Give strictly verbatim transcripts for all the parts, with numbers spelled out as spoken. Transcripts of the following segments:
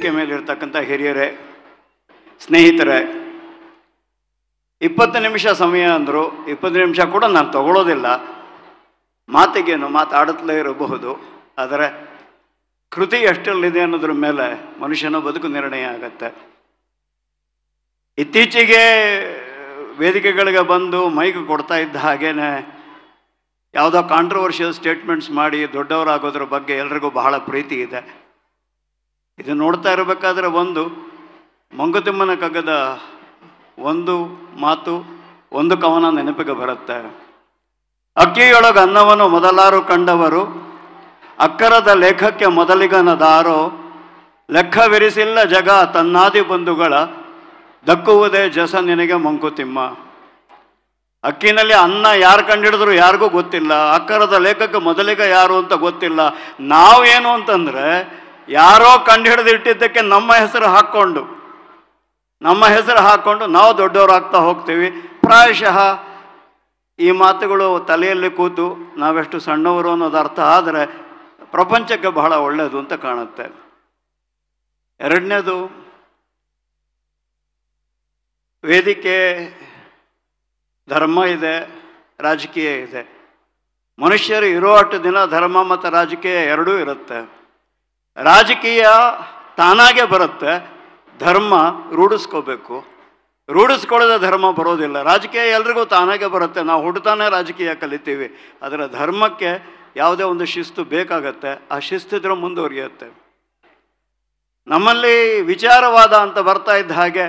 ವೇದಿಕೆ ಮೇಲಿರ್ತಕ್ಕಂಥ ಹಿರಿಯರೇ, ಸ್ನೇಹಿತರೆ, ಇಪ್ಪತ್ತು ನಿಮಿಷ ಸಮಯ ಅಂದರು. ಇಪ್ಪತ್ತು ನಿಮಿಷ ಕೂಡ ನಾನು ತಗೊಳ್ಳೋದಿಲ್ಲ. ಮಾತಿಗೇನು ಮಾತಾಡುತ್ತಲೇ ಇರಬಹುದು, ಆದರೆ ಕೃತಿ ಎಷ್ಟರಲ್ಲಿದೆ ಅನ್ನೋದ್ರ ಮೇಲೆ ಮನುಷ್ಯನ ಬದುಕು ನಿರ್ಣಯ ಆಗತ್ತೆ. ಇತ್ತೀಚೆಗೆ ವೇದಿಕೆಗಳಿಗೆ ಬಂದು ಮೈಕ್ ಕೊಡ್ತಾ ಇದ್ದ ಹಾಗೇನೆ ಯಾವುದೋ ಕಾಂಟ್ರವರ್ಷಿಯಲ್ ಸ್ಟೇಟ್ಮೆಂಟ್ಸ್ ಮಾಡಿ ದೊಡ್ಡವರಾಗೋದ್ರ ಬಗ್ಗೆ ಎಲ್ರಿಗೂ ಬಹಳ ಪ್ರೀತಿ ಇದೆ. ಇದು ನೋಡ್ತಾ ಇರಬೇಕಾದ್ರೆ ಒಂದು ಮಂಕುತಿಮ್ಮನ ಕಗ್ಗದ ಒಂದು ಮಾತು, ಒಂದು ಕವನ ನೆನಪಿಗೆ ಬರುತ್ತೆ. ಅಕ್ಕಿಯೊಳಗೆ ಅನ್ನವನ್ನು ಮೊದಲಾರು ಕಂಡವರು, ಅಕ್ಕರದ ಲೇಖಕ್ಕೆ ಮೊದಲಿಗನದಾರೋ, ಲೆಕ್ಕವಿರಿಸಿಲ್ಲ ಜಗ ತನ್ನಾದಿ ಬಂಧುಗಳ, ದಕ್ಕುವುದೇ ಜಸ ನಿನಗೆ ಮಂಕುತಿಮ್ಮ. ಅಕ್ಕಿನಲ್ಲಿ ಅನ್ನ ಯಾರು ಕಂಡಿಡಿದ್ರು ಯಾರಿಗೂ ಗೊತ್ತಿಲ್ಲ, ಅಕ್ಕರದ ಲೇಖಕ್ಕೆ ಮೊದಲಿಗ ಯಾರು ಅಂತ ಗೊತ್ತಿಲ್ಲ. ನಾವೇನು ಅಂತಂದರೆ ಯಾರೋ ಕಂಡುಹಿಡಿದಿಟ್ಟಿದ್ದಕ್ಕೆ ನಮ್ಮ ಹೆಸರು ಹಾಕ್ಕೊಂಡು ನಮ್ಮ ಹೆಸರು ಹಾಕ್ಕೊಂಡು ನಾವು ದೊಡ್ಡವರಾಗ್ತಾ ಹೋಗ್ತೀವಿ. ಪ್ರಾಯಶಃ ಈ ಮಾತುಗಳು ತಲೆಯಲ್ಲಿ ಕೂತು ನಾವೆಷ್ಟು ಸಣ್ಣವರು ಅನ್ನೋದು ಅರ್ಥ ಆದರೆ ಪ್ರಪಂಚಕ್ಕೆ ಬಹಳ ಒಳ್ಳೆಯದು ಅಂತ ಕಾಣುತ್ತೆ. ಎರಡನೇದು, ವೇದಿಕೆ ಧರ್ಮ ಇದೆ, ರಾಜಕೀಯ ಇದೆ. ಮನುಷ್ಯರು ಇರೋ ಅಷ್ಟು ದಿನ ಧರ್ಮ ಮತ್ತು ರಾಜಕೀಯ ಎರಡೂ ಇರುತ್ತೆ. ರಾಜಕೀಯ ತಾನಾಗೆ ಬರುತ್ತೆ, ಧರ್ಮ ರೂಢಿಸ್ಕೋಬೇಕು. ರೂಢಿಸ್ಕೊಳ್ಳೋದೇ ಧರ್ಮ ಬರೋದಿಲ್ಲ. ರಾಜಕೀಯ ಎಲ್ರಿಗೂ ತಾನಾಗೆ ಬರುತ್ತೆ, ನಾವು ಹುಟ್ಟುತ್ತಾನೆ ರಾಜಕೀಯ ಕಲಿತೀವಿ. ಅದರ ಧರ್ಮಕ್ಕೆ ಯಾವುದೇ ಒಂದು ಶಿಸ್ತು ಬೇಕಾಗತ್ತೆ, ಆ ಶಿಸ್ತಿದ್ರೆ ಮುಂದುವರಿಯುತ್ತೆ. ನಮ್ಮಲ್ಲಿ ವಿಚಾರವಾದ ಅಂತ ಬರ್ತಾ ಇದ್ದ ಹಾಗೆ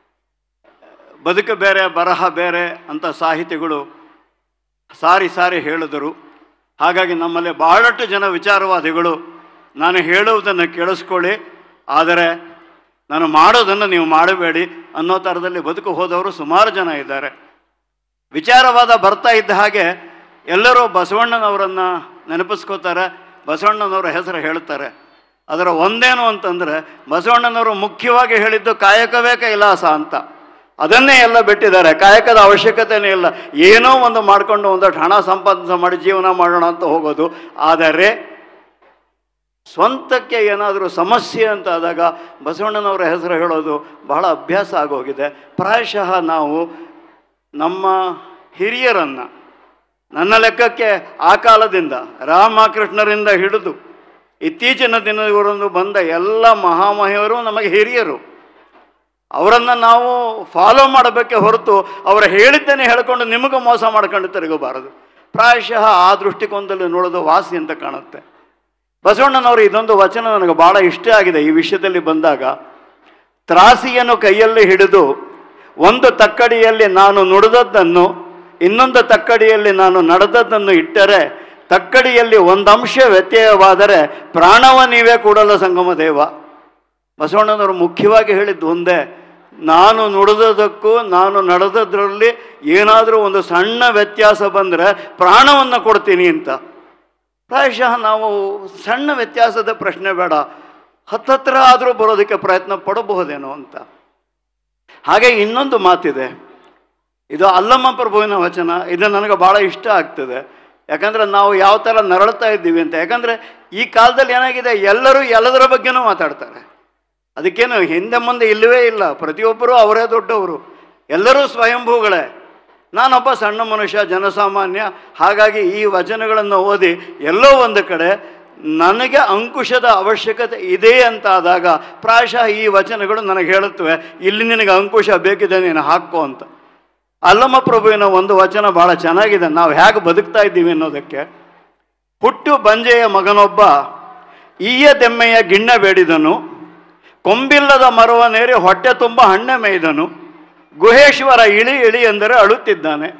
ಬದುಕು ಬೇರೆ ಬರಹ ಬೇರೆ ಅಂತ ಸಾಹಿತಿಗಳು ಸಾರಿ ಸಾರಿ ಹೇಳಿದರು. ಹಾಗಾಗಿ ನಮ್ಮಲ್ಲಿ ಬಹಳಷ್ಟು ಜನ ವಿಚಾರವಾದಿಗಳು ನಾನು ಹೇಳುವುದನ್ನು ಕೇಳಿಸ್ಕೊಳ್ಳಿ, ಆದರೆ ನಾನು ಮಾಡೋದನ್ನು ನೀವು ಮಾಡಬೇಡಿ ಅನ್ನೋ ಥರದಲ್ಲಿ ಬದುಕು ಹೋದವರು ಸುಮಾರು ಜನ ಇದ್ದಾರೆ. ವಿಚಾರವಾದ ಬರ್ತಾ ಇದ್ದ ಹಾಗೆ ಎಲ್ಲರೂ ಬಸವಣ್ಣನವರನ್ನು ನೆನಪಿಸ್ಕೋತಾರೆ, ಬಸವಣ್ಣನವರ ಹೆಸರು ಹೇಳ್ತಾರೆ. ಅದರ ಒಂದೇನು ಅಂತಂದರೆ ಬಸವಣ್ಣನವರು ಮುಖ್ಯವಾಗಿ ಹೇಳಿದ್ದು ಕಾಯಕವೇ ಕೈಲಾಸ ಅಂತ. ಅದನ್ನೇ ಎಲ್ಲ ಬಿಟ್ಟಿದ್ದಾರೆ. ಕಾಯಕದ ಅವಶ್ಯಕತೆಯೇ ಇಲ್ಲ, ಏನೋ ಒಂದು ಮಾಡಿಕೊಂಡು ಒಂದಷ್ಟು ಹಣ ಸಂಪಾದನೆ ಮಾಡಿ ಜೀವನ ಮಾಡೋಣ ಅಂತ ಹೋಗೋದು. ಆದರೆ ಸ್ವಂತಕ್ಕೆ ಏನಾದರೂ ಸಮಸ್ಯೆ ಅಂತ ಆದಾಗ ಬಸವಣ್ಣನವರ ಹೆಸರು ಹೇಳೋದು ಬಹಳ ಅಭ್ಯಾಸ ಆಗೋಗಿದೆ. ಪ್ರಾಯಶಃ ನಾವು ನಮ್ಮ ಹಿರಿಯರನ್ನು, ನನ್ನ ಲೆಕ್ಕಕ್ಕೆ ಆ ಕಾಲದಿಂದ ರಾಮಕೃಷ್ಣರಿಂದ ಹಿಡಿದು ಇತ್ತೀಚಿನ ದಿನದವರೆಗೂ ಬಂದ ಎಲ್ಲ ಮಹಾಮಹಿಯರು ನಮಗೆ ಹಿರಿಯರು. ಅವರನ್ನು ನಾವು ಫಾಲೋ ಮಾಡಬೇಕೆ ಹೊರತು ಅವರ ಹೇಳಿದ್ದನ್ನೇ ಹೇಳ್ಕೊಂಡು ನಿಮಗೆ ಮೋಸ ಮಾಡ್ಕೊಂಡು ತಿರುಗಬಾರದು. ಪ್ರಾಯಶಃ ಆ ದೃಷ್ಟಿಕೋನದಲ್ಲಿ ನೋಡೋದು ವಾಸಿ ಅಂತ ಕಾಣುತ್ತೆ. ಬಸವಣ್ಣನವರು ಇದೊಂದು ವಚನ ನನಗೆ ಭಾಳ ಇಷ್ಟ ಆಗಿದೆ ಈ ವಿಷಯದಲ್ಲಿ ಬಂದಾಗ. ತ್ರಾಸಿಯನ್ನು ಕೈಯಲ್ಲಿ ಹಿಡಿದು ಒಂದು ತಕ್ಕಡಿಯಲ್ಲಿ ನಾನು ನುಡಿದದ್ದನ್ನು ಇನ್ನೊಂದು ತಕ್ಕಡಿಯಲ್ಲಿ ನಾನು ನಡೆದದ್ದನ್ನು ಇಟ್ಟರೆ, ತಕ್ಕಡಿಯಲ್ಲಿ ಒಂದಂಶ ವ್ಯತ್ಯಯವಾದರೆ ಪ್ರಾಣವ ನೀವೇ ಕೂಡಲ ಸಂಗಮ ದೇವ. ಬಸವಣ್ಣನವರು ಮುಖ್ಯವಾಗಿ ಹೇಳಿದ್ದು ಒಂದೇ, ನಾನು ನುಡಿದದಕ್ಕೂ ನಾನು ನಡೆದದ್ರಲ್ಲಿ ಏನಾದರೂ ಒಂದು ಸಣ್ಣ ವ್ಯತ್ಯಾಸ ಬಂದರೆ ಪ್ರಾಣವನ್ನು ಕೊಡ್ತೀನಿ ಅಂತ. ಪ್ರಾಯಶಃ ನಾವು ಸಣ್ಣ ವ್ಯತ್ಯಾಸದ ಪ್ರಶ್ನೆ ಬೇಡ, ಹತ್ತತ್ರ ಆದರೂ ಬರೋದಕ್ಕೆ ಪ್ರಯತ್ನ ಪಡಬಹುದೇನೋ ಅಂತ. ಹಾಗೆ ಇನ್ನೊಂದು ಮಾತಿದೆ, ಇದು ಅಲ್ಲಮ್ಮ ಪ್ರಭುವಿನ ವಚನ. ಇದು ನನಗೆ ಭಾಳ ಇಷ್ಟ ಆಗ್ತದೆ. ಯಾಕಂದರೆ ನಾವು ಯಾವ ಥರ ನರಳ್ತಾ ಇದ್ದೀವಿ ಅಂತ. ಯಾಕಂದರೆ ಈ ಕಾಲದಲ್ಲಿ ಏನಾಗಿದೆ, ಎಲ್ಲರೂ ಎಲ್ಲದರ ಬಗ್ಗೆನೂ ಮಾತಾಡ್ತಾರೆ. ಅದಕ್ಕೇನು ಹಿಂದೆ ಮುಂದೆ ಇಲ್ಲವೇ ಇಲ್ಲ. ಪ್ರತಿಯೊಬ್ಬರೂ ಅವರೇ ದೊಡ್ಡವರು, ಎಲ್ಲರೂ ಸ್ವಯಂಭೂಗಳೇ. ನಾನೊಬ್ಬ ಸಣ್ಣ ಮನುಷ್ಯ, ಜನಸಾಮಾನ್ಯ. ಹಾಗಾಗಿ ಈ ವಚನಗಳನ್ನು ಓದಿ ಎಲ್ಲೋ ಒಂದು ಕಡೆ ನನಗೆ ಅಂಕುಶದ ಅವಶ್ಯಕತೆ ಇದೆ ಅಂತ ಆದಾಗ ಪ್ರಾಯಶಃ ಈ ವಚನಗಳು ನನಗೆ ಹೇಳುತ್ತವೆ, ಇಲ್ಲಿ ನಿನಗೆ ಅಂಕುಶ ಬೇಕಿದೆ, ನೀನು ಹಾಕೋ ಅಂತ. ಅಲ್ಲಮ್ಮ ಪ್ರಭುವಿನ ಒಂದು ವಚನ ಭಾಳ ಚೆನ್ನಾಗಿದೆ, ನಾವು ಹೇಗೆ ಬದುಕ್ತಾ ಇದ್ದೀವಿ ಅನ್ನೋದಕ್ಕೆ. ಹುಟ್ಟು ಬಂಜೆಯ ಮಗನೊಬ್ಬ ಈಯದೆಮ್ಮೆಯ ಗಿಣ್ಣ ಬೇಡಿದನು, ಕೊಂಬಿಲ್ಲದ ಮರವನೇರಿ ಹೊಟ್ಟೆ ತುಂಬ ಹಣ್ಣೆ ಮೇಯ್ದನು, ಗುಹೇಶ್ವರ ಇಳಿ ಇಳಿ ಎಂದರೆ ಅಳುತ್ತಿದ್ದಾನೆ.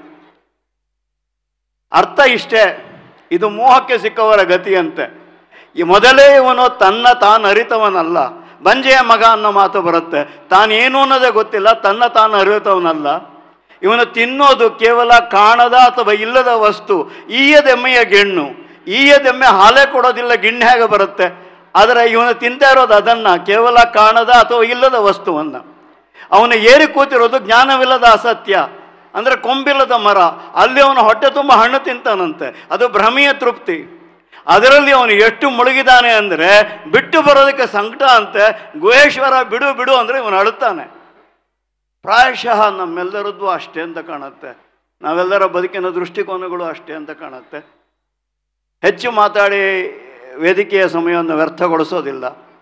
ಅರ್ಥ ಇಷ್ಟೇ, ಇದು ಮೋಹಕ್ಕೆ ಸಿಕ್ಕವರ ಗತಿಯಂತೆ. ಈ ಮೊದಲೇ ಇವನು ತನ್ನ ತಾನು ಅರಿತವನಲ್ಲ. ಬಂಜೆಯ ಮಗ ಅನ್ನೋ ಮಾತು ಬರುತ್ತೆ. ತಾನೇನು ಅನ್ನೋದೇ ಗೊತ್ತಿಲ್ಲ, ತನ್ನ ತಾನು ಅರಿತವನಲ್ಲ. ಇವನು ತಿನ್ನೋದು ಕೇವಲ ಕಾಣದ ಅಥವಾ ಇಲ್ಲದ ವಸ್ತು. ಈಯದೆಮ್ಮೆಯ ಗಿಣ್ಣು, ಈಯದೆಮ್ಮೆ ಹಾಲೇ ಕೊಡೋದಿಲ್ಲ, ಗಿಣ್ಣು ಹೇಗೆ ಬರುತ್ತೆ? ಆದರೆ ಇವನು ತಿಂತಾ ಇರೋದು ಅದನ್ನು, ಕೇವಲ ಕಾಣದ ಅಥವಾ ಇಲ್ಲದ ವಸ್ತುವನ್ನು. ಅವನು ಏರಿ ಕೂತಿರೋದು ಜ್ಞಾನವಿಲ್ಲದ ಅಸತ್ಯ, ಅಂದರೆ ಕೊಂಬಿಲ್ಲದ ಮರ. ಅಲ್ಲಿ ಅವನು ಹೊಟ್ಟೆ ತುಂಬ ಹಣ್ಣು ತಿಂತಾನಂತೆ, ಅದು ಭ್ರಮೆಯ ತೃಪ್ತಿ. ಅದರಲ್ಲಿ ಅವನು ಎಷ್ಟು ಮುಳುಗಿದಾನೆ ಅಂದರೆ ಬಿಟ್ಟು ಬರೋದಕ್ಕೆ ಸಂಕಟ ಅಂತೆ. ಗುಹೇಶ್ವರ ಬಿಡು ಬಿಡು ಅಂದರೆ ಇವನು ಅಳುತ್ತಾನೆ. ಪ್ರಾಯಶಃ ನಮ್ಮೆಲ್ಲರದ್ದು ಅಷ್ಟೇ ಅಂತ ಕಾಣುತ್ತೆ. ನಾವೆಲ್ಲರ ಬದುಕಿನ ದೃಷ್ಟಿಕೋನಗಳು ಅಷ್ಟೇ ಅಂತ ಕಾಣುತ್ತೆ. ಹೆಚ್ಚು ಮಾತಾಡಿ ವೇದಿಕೆಯ ಸಮಯವನ್ನು ವ್ಯರ್ಥಗೊಳಿಸೋದಿಲ್ಲ.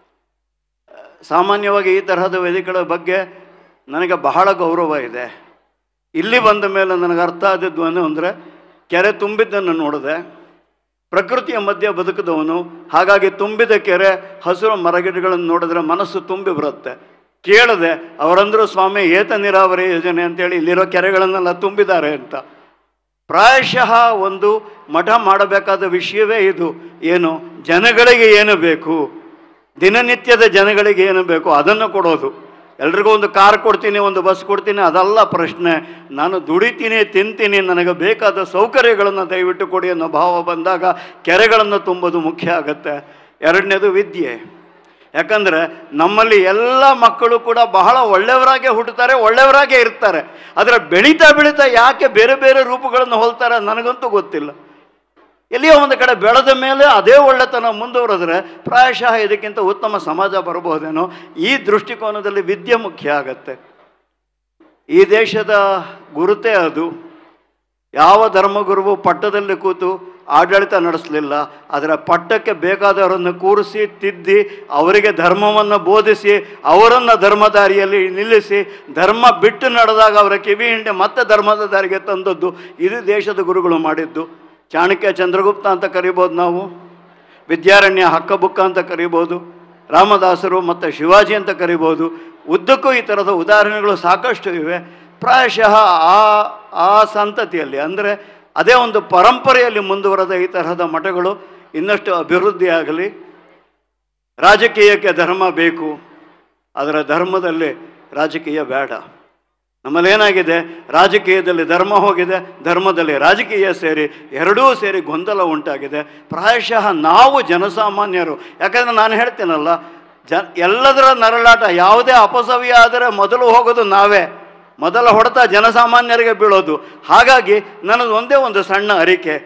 ಸಾಮಾನ್ಯವಾಗಿ ಈ ತರಹದ ವೇದಿಕೆಗಳ ಬಗ್ಗೆ ನನಗೆ ಬಹಳ ಗೌರವ ಇದೆ. ಇಲ್ಲಿ ಬಂದ ಮೇಲೆ ನನಗೆ ಅರ್ಥ ಆದದ್ದು ಏನು ಅಂದರೆ, ಕೆರೆ ತುಂಬಿದ್ದನ್ನು ನೋಡಿದೆ, ಪ್ರಕೃತಿಯ ಮಧ್ಯೆ ಬದುಕಿದವನು, ಹಾಗಾಗಿ ತುಂಬಿದ ಕೆರೆ ಹಸಿರು ಮರಗಿಡಗಳನ್ನು ನೋಡಿದ್ರೆ ಮನಸ್ಸು ತುಂಬಿ ಬರುತ್ತೆ. ಕೇಳಿದೆ, ಅವರಂದರು ಸ್ವಾಮಿ ಏತ ನೀರಾವರಿ ಯೋಜನೆ ಅಂತೇಳಿ ಇಲ್ಲಿರೋ ಕೆರೆಗಳನ್ನೆಲ್ಲ ತುಂಬಿದ್ದಾರೆ ಅಂತ. ಪ್ರಾಯಶಃ ಒಂದು ಮಠ ಮಾಡಬೇಕಾದ ವಿಷಯವೇ ಇದು. ಏನು ಜನಗಳಿಗೆ ಏನು ಬೇಕು, ದಿನನಿತ್ಯದ ಜನಗಳಿಗೆ ಏನು ಬೇಕು ಅದನ್ನು ಕೊಡೋದು. ಎಲ್ರಿಗೂ ಒಂದು ಕಾರ್ ಕೊಡ್ತೀನಿ, ಒಂದು ಬಸ್ ಕೊಡ್ತೀನಿ, ಅದಲ್ಲ ಪ್ರಶ್ನೆ. ನಾನು ದುಡಿತೀನಿ, ತಿಂತೀನಿ, ನನಗೆ ಬೇಕಾದ ಸೌಕರ್ಯಗಳನ್ನು ದಯವಿಟ್ಟು ಕೊಡಿ ಅನ್ನೋ ಭಾವ ಬಂದಾಗ ಕೆರೆಗಳನ್ನು ತುಂಬೋದು ಮುಖ್ಯ ಆಗುತ್ತೆ. ಎರಡನೇದು ವಿದ್ಯೆ. ಯಾಕಂದರೆ ನಮ್ಮಲ್ಲಿ ಎಲ್ಲ ಮಕ್ಕಳು ಕೂಡ ಬಹಳ ಒಳ್ಳೆಯವರಾಗೇ ಹುಟ್ಟುತ್ತಾರೆ, ಒಳ್ಳೆಯವರಾಗೇ ಇರ್ತಾರೆ. ಆದರೆ ಬೆಳೀತಾ ಬೆಳೀತಾ ಯಾಕೆ ಬೇರೆ ಬೇರೆ ರೂಪಗಳನ್ನು ಹೋಲ್ತಾರೆ ನನಗಂತೂ ಗೊತ್ತಿಲ್ಲ. ಎಲ್ಲಿಯೋ ಒಂದು ಕಡೆ ಬೆಳೆದ ಮೇಲೆ ಅದೇ ಒಳ್ಳೆತನ ಮುಂದುವರೆದ್ರೆ ಪ್ರಾಯಶಃ ಇದಕ್ಕಿಂತ ಉತ್ತಮ ಸಮಾಜ ಬರಬಹುದೇನೋ. ಈ ದೃಷ್ಟಿಕೋನದಲ್ಲಿ ವಿದ್ಯೆ ಮುಖ್ಯ ಆಗತ್ತೆ. ಈ ದೇಶದ ಗುರುತೇ ಅದು. ಯಾವ ಧರ್ಮಗುರುವು ಪಟ್ಟದಲ್ಲಿ ಕೂತು ಆಡಳಿತ ನಡೆಸಲಿಲ್ಲ. ಅದರ ಪಟ್ಟಕ್ಕೆ ಬೇಕಾದವರನ್ನು ಕೂರಿಸಿ ತಿದ್ದಿ ಅವರಿಗೆ ಧರ್ಮವನ್ನು ಬೋಧಿಸಿ ಅವರನ್ನು ಧರ್ಮದಾರಿಯಲ್ಲಿ ನಿಲ್ಲಿಸಿ ಧರ್ಮ ಬಿಟ್ಟು ನಡೆದಾಗ ಅವರ ಕಿವಿ ಹಿಂಡೆ ಮತ್ತೆ ಧರ್ಮದ ದಾರಿಗೆ ತಂದದ್ದು ಇದು ದೇಶದ ಗುರುಗಳು ಮಾಡಿದ್ದು. ಚಾಣಕ್ಯ ಚಂದ್ರಗುಪ್ತ ಅಂತ ಕರಿಬೋದು, ನಾವು ವಿದ್ಯಾರಣ್ಯ ಹಕ್ಕಬುಕ್ಕ ಅಂತ ಕರಿಬೋದು, ರಾಮದಾಸರು ಮತ್ತು ಶಿವಾಜಿ ಅಂತ ಕರಿಬೋದು. ಉದ್ದಕ್ಕೂ ಈ ಥರದ ಉದಾಹರಣೆಗಳು ಸಾಕಷ್ಟು ಇವೆ. ಪ್ರಾಯಶಃ ಆ ಆ ಸಂತತಿಯಲ್ಲಿ ಅಂದರೆ ಅದೇ ಒಂದು ಪರಂಪರೆಯಲ್ಲಿ ಮುಂದುವರೆದ ಈ ತರಹದ ಮಠಗಳು ಇನ್ನಷ್ಟು ಅಭಿವೃದ್ಧಿ ಆಗಲಿ. ರಾಜಕೀಯಕ್ಕೆ ಧರ್ಮ ಬೇಕು, ಅದರ ಧರ್ಮದಲ್ಲಿ ರಾಜಕೀಯ ಬೇಡ. ನಮ್ಮಲ್ಲೇನಾಗಿದೆ, ರಾಜಕೀಯದಲ್ಲಿ ಧರ್ಮ ಹೋಗಿದೆ, ಧರ್ಮದಲ್ಲಿ ರಾಜಕೀಯ ಸೇರಿ ಎರಡೂ ಸೇರಿ ಗೊಂದಲ ಉಂಟಾಗಿದೆ. ಪ್ರಾಯಶಃ ನಾವು ಜನಸಾಮಾನ್ಯರು, ಯಾಕಂದರೆ ನಾನು ಹೇಳ್ತೇನಲ್ಲ, ಜ ಎಲ್ಲದರ ನರಳಾಟ ಯಾವುದೇ ಅಪಸವ್ಯ ಆದರೆ ಮೊದಲು ಹೋಗೋದು ನಾವೇ, ಮೊದಲ ಹೊಡೆತ ಜನಸಾಮಾನ್ಯರಿಗೆ ಬೀಳೋದು. ಹಾಗಾಗಿ ನನ್ನದು ಒಂದೇ ಒಂದು ಸಣ್ಣ ಅರಿಕೆ,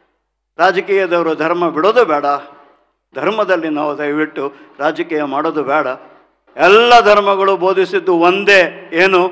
ರಾಜಕೀಯದವರು ಧರ್ಮ ಬಿಡೋದು ಬೇಡ, ಧರ್ಮದಲ್ಲಿ ನಾವು ದಯವಿಟ್ಟು ರಾಜಕೀಯ ಮಾಡೋದು ಬೇಡ. ಎಲ್ಲ ಧರ್ಮಗಳು ಬೋಧಿಸಿದ್ದು ಒಂದೇ, ಏನು,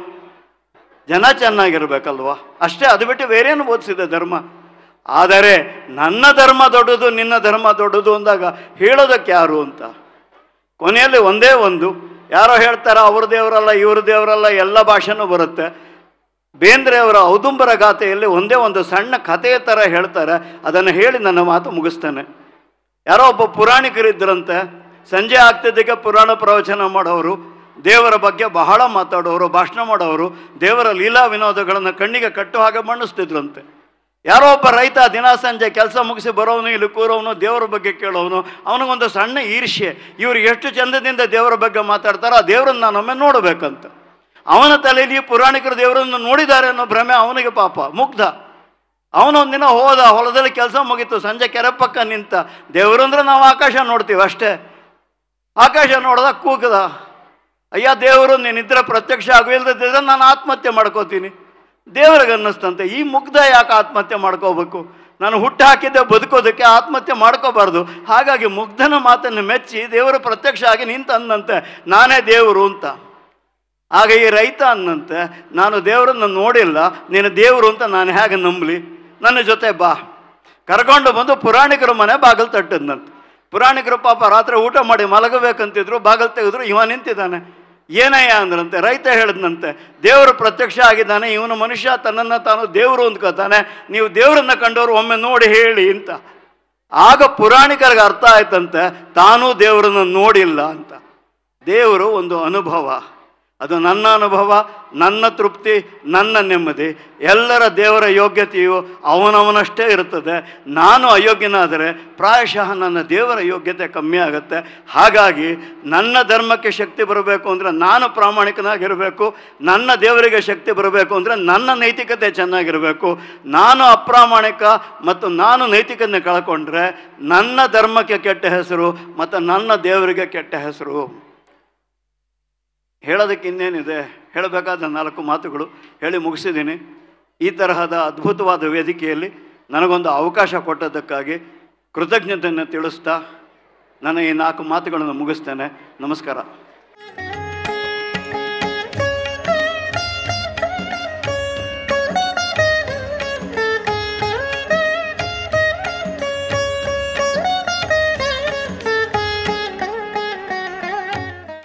ಜನ ಚೆನ್ನಾಗಿರ್ಬೇಕಲ್ವ, ಅಷ್ಟೇ. ಅದು ಬಿಟ್ಟು ಬೇರೇನು ಬೋಧಿಸಿದೆ ಧರ್ಮ. ಆದರೆ ನನ್ನ ಧರ್ಮ ದೊಡ್ಡದು, ನಿನ್ನ ಧರ್ಮ ದೊಡ್ಡದು ಅಂದಾಗ ಹೇಳೋದಕ್ಕೆ ಯಾರು ಅಂತ. ಕೊನೆಯಲ್ಲಿ ಒಂದೇ ಒಂದು, ಯಾರೋ ಹೇಳ್ತಾರೆ ಅವ್ರ ದೇವರಲ್ಲ ಇವ್ರ ದೇವರಲ್ಲ, ಎಲ್ಲ ಭಾಷೆನೂ ಬರುತ್ತೆ. ಬೇಂದ್ರೆ ಅವರ ಔದುಂಬರ ಗಾಥೆಯಲ್ಲಿ ಒಂದೇ ಒಂದು ಸಣ್ಣ ಕಥೆಯ ಥರ ಹೇಳ್ತಾರೆ, ಅದನ್ನು ಹೇಳಿ ನನ್ನ ಮಾತು ಮುಗಿಸ್ತೇನೆ. ಯಾರೋ ಒಬ್ಬ ಪುರಾಣಿಕರಿದ್ದರಂತೆ, ಸಂಜೆ ಆಗ್ತಿದ್ದಕ್ಕೆ ಪುರಾಣ ಪ್ರವಚನ ಮಾಡೋರು, ದೇವರ ಬಗ್ಗೆ ಬಹಳ ಮಾತಾಡೋರು, ಭಾಷಣ ಮಾಡೋರು, ದೇವರ ಲೀಲಾ ವಿನೋದಗಳನ್ನು ಕಣ್ಣಿಗೆ ಕಟ್ಟು ಹಾಗೆ ಮಣ್ಣಿಸ್ತಿದ್ರಂತೆ. ಯಾರೋ ಒಬ್ಬ ರೈತ ದಿನ ಸಂಜೆ ಕೆಲಸ ಮುಗಿಸಿ ಬರೋವನು, ಇಲ್ಲಿ ಕೂರೋವನು, ದೇವರ ಬಗ್ಗೆ ಕೇಳೋವನು, ಅವನಿಗೊಂದು ಸಣ್ಣ ಈರ್ಷ್ಯೆ, ಇವರು ಎಷ್ಟು ಚಂದದಿಂದ ದೇವರ ಬಗ್ಗೆ ಮಾತಾಡ್ತಾರೋ ಆ ದೇವರನ್ನು ನಾನೊಮ್ಮೆ ನೋಡಬೇಕಂತ. ಅವನ ತಲೆಯಲ್ಲಿ ಪುರಾಣಿಕರು ದೇವರನ್ನು ನೋಡಿದ್ದಾರೆ ಅನ್ನೋ ಭ್ರಮೆ ಅವನಿಗೆ, ಪಾಪ ಮುಗ್ಧ. ಅವನೊಂದಿನ ಹೋದ, ಹೊಲದಲ್ಲಿ ಕೆಲಸ ಮುಗೀತು, ಸಂಜೆ ಕೆರೆ ಪಕ್ಕ ನಿಂತ. ದೇವರು ಅಂದರೆ ನಾವು ಆಕಾಶ ನೋಡ್ತೀವಿ ಅಷ್ಟೇ. ಆಕಾಶ ನೋಡ್ದಾಗ ಕೂಗದ, ಅಯ್ಯ ದೇವರು ನೀನಿದ್ರೆ ಪ್ರತ್ಯಕ್ಷ ಆಗುವಿಲ್ಲದಿದ್ದರೆ ನಾನು ಆತ್ಮಹತ್ಯೆ ಮಾಡ್ಕೋತೀನಿ. ದೇವರಿಗೆ ಅನ್ನಿಸ್ತಂತೆ, ಈ ಮುಗ್ಧ ಯಾಕೆ ಆತ್ಮಹತ್ಯೆ ಮಾಡ್ಕೋಬೇಕು, ನಾನು ಹುಟ್ಟು ಹಾಕಿದ್ದೆ ಬದುಕೋದಕ್ಕೆ, ಆತ್ಮಹತ್ಯೆ ಮಾಡ್ಕೋಬಾರ್ದು. ಹಾಗಾಗಿ ಮುಗ್ಧನ ಮಾತನ್ನು ಮೆಚ್ಚಿ ದೇವರು ಪ್ರತ್ಯಕ್ಷ ಆಗಿ ನಿಂತ ಅನ್ನಂತೆ, ನಾನೇ ದೇವರು ಅಂತ. ಆಗ ಈ ರೈತ ಅನ್ನಂತೆ, ನಾನು ದೇವರನ್ನು ನೋಡಿಲ್ಲ, ನೀನು ದೇವರು ಅಂತ ನಾನು ಹೇಗೆ ನಂಬಲಿ, ನನ್ನ ಜೊತೆ ಬಾ. ಕರ್ಕೊಂಡು ಬಂದು ಪುರಾಣಿಕರ ಮನೆ ಬಾಗಿಲು ತಟ್ಟದ್ನಂತೆ. ಪುರಾಣಿಕರು ಪಾಪ ರಾತ್ರಿ ಊಟ ಮಾಡಿ ಮಲಗಬೇಕಂತಿದ್ರು, ಬಾಗಿಲು ತೆಗೆದ್ರು, ಇವ ನಿಂತಿದ್ದಾನೆ. ಏನಯ್ಯ ಅಂದ್ರಂತೆ, ರೈತ ಹೇಳಿದ್ನಂತೆ, ದೇವರು ಪ್ರತ್ಯಕ್ಷ ಆಗಿದ್ದಾನೆ, ಇವನು ಮನುಷ್ಯ ತನ್ನನ್ನು ತಾನು ದೇವರು ಅಂದ್ಕೋತಾನೆ, ನೀವು ದೇವರನ್ನು ಕಂಡವರು ಒಮ್ಮೆ ನೋಡಿ ಹೇಳಿ ಅಂತ. ಆಗ ಪುರಾಣಿಕರಿಗೆ ಅರ್ಥ ಆಯ್ತಂತೆ, ತಾನೂ ದೇವರನ್ನು ನೋಡಿಲ್ಲ ಅಂತ. ದೇವರು ಒಂದು ಅನುಭವ, ಅದು ನನ್ನ ಅನುಭವ, ನನ್ನ ತೃಪ್ತಿ, ನನ್ನ ನೆಮ್ಮದಿ. ಎಲ್ಲರ ದೇವರ ಯೋಗ್ಯತೆಯು ಅವನವನಷ್ಟೇ ಇರುತ್ತದೆ. ನಾನು ಅಯೋಗ್ಯನಾದರೆ ಪ್ರಾಯಶಃ ನನ್ನ ದೇವರ ಯೋಗ್ಯತೆ ಕಮ್ಮಿ ಆಗುತ್ತೆ. ಹಾಗಾಗಿ ನನ್ನ ಧರ್ಮಕ್ಕೆ ಶಕ್ತಿ ಬರಬೇಕು ಅಂದರೆ ನಾನು ಪ್ರಾಮಾಣಿಕನಾಗಿರಬೇಕು, ನನ್ನ ದೇವರಿಗೆ ಶಕ್ತಿ ಬರಬೇಕು ಅಂದರೆ ನನ್ನ ನೈತಿಕತೆ ಚೆನ್ನಾಗಿರಬೇಕು. ನಾನು ಅಪ್ರಾಮಾಣಿಕ ಮತ್ತು ನಾನು ನೈತಿಕತೆ ಕಳ್ಕೊಂಡ್ರೆ ನನ್ನ ಧರ್ಮಕ್ಕೆ ಕೆಟ್ಟ ಹೆಸರು ಮತ್ತು ನನ್ನ ದೇವರಿಗೆ ಕೆಟ್ಟ ಹೆಸರು. ಹೇಳೋದಕ್ಕೆ ಇನ್ನೇನಿದೆ, ಹೇಳಬೇಕಾದ ನಾಲ್ಕು ಮಾತುಗಳು ಹೇಳಿ ಮುಗಿಸಿದ್ದೀನಿ. ಈ ತರಹದ ಅದ್ಭುತವಾದ ವೇದಿಕೆಯಲ್ಲಿ ನನಗೊಂದು ಅವಕಾಶ ಕೊಟ್ಟದ್ದಕ್ಕಾಗಿ ಕೃತಜ್ಞತೆಯನ್ನು ತಿಳಿಸ್ತಾ ನನ್ನ ಈ ನಾಲ್ಕು ಮಾತುಗಳನ್ನು ಮುಗಿಸ್ತೇನೆ. ನಮಸ್ಕಾರ.